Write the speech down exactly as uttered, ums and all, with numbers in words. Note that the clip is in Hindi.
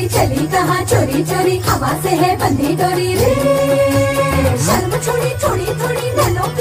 चली कहाँ चोरी चोरी, हवा से है बंधी डोरी रे। शर्म छोड़ी छोड़ी थोड़ी नैनो